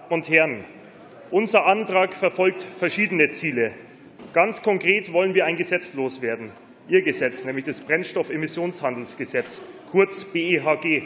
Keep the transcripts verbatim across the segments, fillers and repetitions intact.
und Herren, unser Antrag verfolgt verschiedene Ziele. Ganz konkret wollen wir ein Gesetz loswerden, Ihr Gesetz, nämlich das Brennstoffemissionshandelsgesetz, kurz B E H G.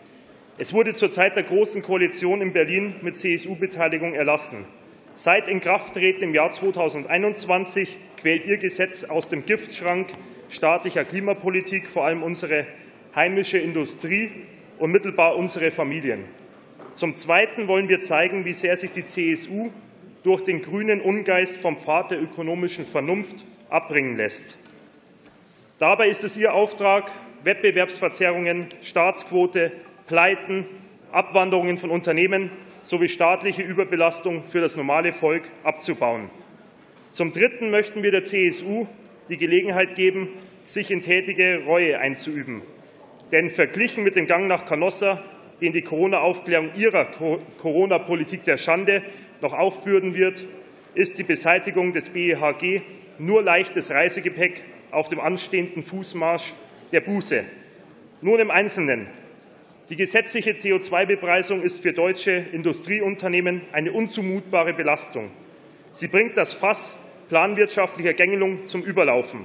Es wurde zur Zeit der Großen Koalition in Berlin mit C S U-Beteiligung erlassen. Seit Inkrafttreten im Jahr zweitausendeinundzwanzig quält Ihr Gesetz aus dem Giftschrank staatlicher Klimapolitik vor allem unsere heimische Industrie und unmittelbar unsere Familien. Zum Zweiten wollen wir zeigen, wie sehr sich die C S U durch den grünen Ungeist vom Pfad der ökonomischen Vernunft abbringen lässt. Dabei ist es Ihr Auftrag, Wettbewerbsverzerrungen, Staatsquote, Pleiten, Abwanderungen von Unternehmen sowie staatliche Überbelastung für das normale Volk abzubauen. Zum Dritten möchten wir der C S U die Gelegenheit geben, sich in tätige Reue einzuüben. Denn verglichen mit dem Gang nach Canossa, den die Corona-Aufklärung ihrer Corona-Politik der Schande noch aufbürden wird, ist die Beseitigung des B E H G nur leichtes Reisegepäck auf dem anstehenden Fußmarsch der Buße. Nun im Einzelnen. Die gesetzliche C O zwei Bepreisung ist für deutsche Industrieunternehmen eine unzumutbare Belastung. Sie bringt das Fass planwirtschaftlicher Gängelung zum Überlaufen.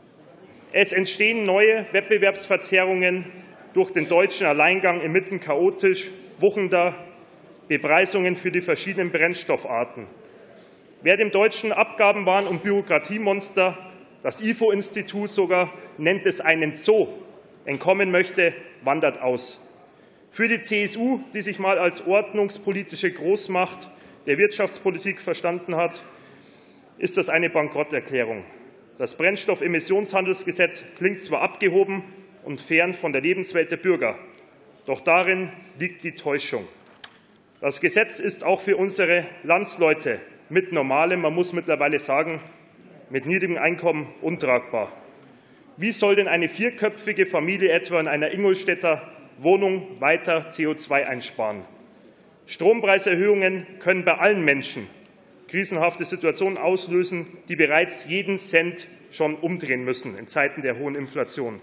Es entstehen neue Wettbewerbsverzerrungen durch den deutschen Alleingang inmitten chaotisch wuchernder Bepreisungen für die verschiedenen Brennstoffarten. Wer dem deutschen Abgabenwahn- und Bürokratiemonster, das I F O-Institut sogar nennt es einen Zoo, entkommen möchte, wandert aus. Für die C S U, die sich mal als ordnungspolitische Großmacht der Wirtschaftspolitik verstanden hat, ist das eine Bankrotterklärung. Das Brennstoffemissionshandelsgesetz klingt zwar abgehoben und fern von der Lebenswelt der Bürger, doch darin liegt die Täuschung. Das Gesetz ist auch für unsere Landsleute mit normalem, man muss mittlerweile sagen, mit niedrigem Einkommen untragbar. Wie soll denn eine vierköpfige Familie etwa in einer Ingolstädter Wohnung weiter C O zwei einsparen? Strompreiserhöhungen können bei allen Menschen krisenhafte Situationen auslösen, die bereits jeden Cent schon umdrehen müssen in Zeiten der hohen Inflation.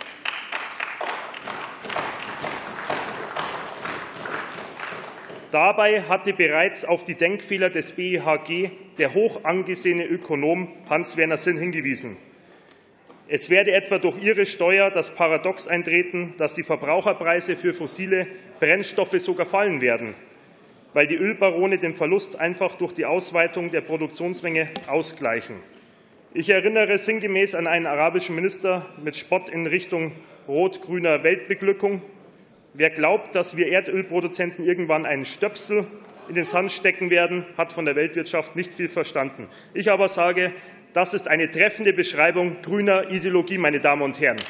Dabei hatte bereits auf die Denkfehler des B E H G der hoch angesehene Ökonom Hans-Werner Sinn hingewiesen. Es werde etwa durch Ihre Steuer das Paradox eintreten, dass die Verbraucherpreise für fossile Brennstoffe sogar fallen werden, weil die Ölbarone den Verlust einfach durch die Ausweitung der Produktionsmenge ausgleichen. Ich erinnere sinngemäß an einen arabischen Minister mit Spott in Richtung rot-grüner Weltbeglückung. Wer glaubt, dass wir Erdölproduzenten irgendwann einen Stöpsel in den Sand stecken werden, hat von der Weltwirtschaft nicht viel verstanden. Ich aber sage, das ist eine treffende Beschreibung grüner Ideologie, meine Damen und Herren.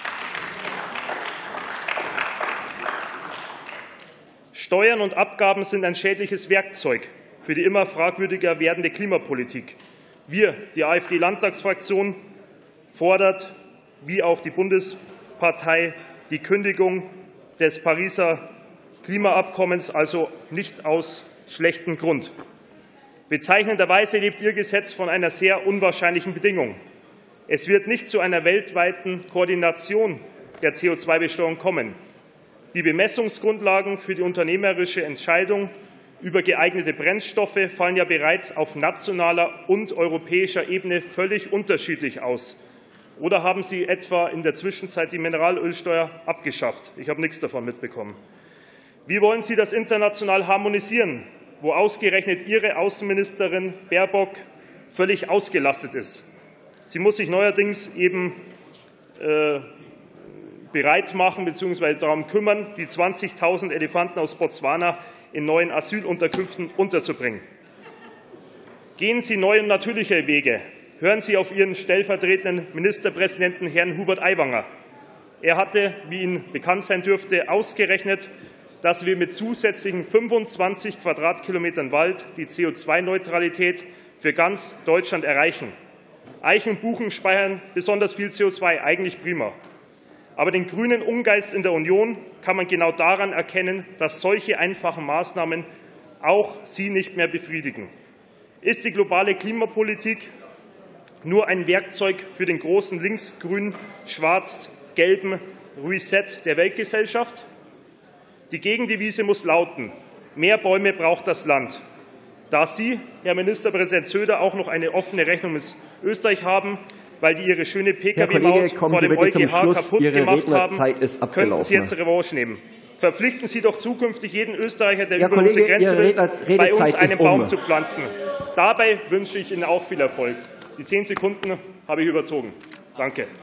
Steuern und Abgaben sind ein schädliches Werkzeug für die immer fragwürdiger werdende Klimapolitik. Wir, die AfD-Landtagsfraktion, fordert, wie auch die Bundespartei, die Kündigung des Pariser Klimaabkommens, also nicht aus schlechtem Grund. Bezeichnenderweise lebt Ihr Gesetz von einer sehr unwahrscheinlichen Bedingung. Es wird nicht zu einer weltweiten Koordination der C O zwei Besteuerung kommen. Die Bemessungsgrundlagen für die unternehmerische Entscheidung über geeignete Brennstoffe fallen ja bereits auf nationaler und europäischer Ebene völlig unterschiedlich aus. Oder haben Sie etwa in der Zwischenzeit die Mineralölsteuer abgeschafft? Ich habe nichts davon mitbekommen. Wie wollen Sie das international harmonisieren, wo ausgerechnet Ihre Außenministerin Baerbock völlig ausgelastet ist? Sie muss sich neuerdings eben äh, bereit machen bzw. darum kümmern, die zwanzigtausend Elefanten aus Botswana in neuen Asylunterkünften unterzubringen. Gehen Sie neue und natürliche Wege. Hören Sie auf Ihren stellvertretenden Ministerpräsidenten, Herrn Hubert Aiwanger. Er hatte, wie Ihnen bekannt sein dürfte, ausgerechnet, dass wir mit zusätzlichen fünfundzwanzig Quadratkilometern Wald die C O zwei Neutralität für ganz Deutschland erreichen. Eichen und Buchen speichern besonders viel C O zwei, eigentlich prima. Aber den grünen Ungeist in der Union kann man genau daran erkennen, dass solche einfachen Maßnahmen auch sie nicht mehr befriedigen. Ist die globale Klimapolitik nur ein Werkzeug für den großen links-grün-schwarz-gelben Reset der Weltgesellschaft? Die Gegendevise muss lauten: Mehr Bäume braucht das Land. Da Sie, Herr Ministerpräsident Söder, auch noch eine offene Rechnung mit Österreich haben, weil die ihre schöne P K W-Maut vor dem EuGH kaputt Ihre gemacht haben, ist könnten Sie jetzt Revanche nehmen. Verpflichten Sie doch zukünftig jeden Österreicher, der Herr über Kollege, unsere Grenze Ihre will, bei uns einen Baum um. zu pflanzen. Dabei wünsche ich Ihnen auch viel Erfolg. Die zehn Sekunden habe ich überzogen. Danke.